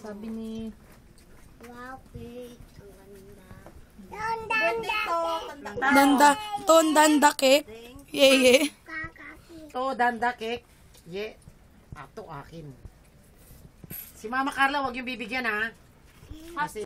Sabi ni... Wow, cake. Ang ganda. Danda cake. Ye. To, danda cake. Ye. Ato akin. Si Mama Carla, wag yung bibigyan ha. Kasi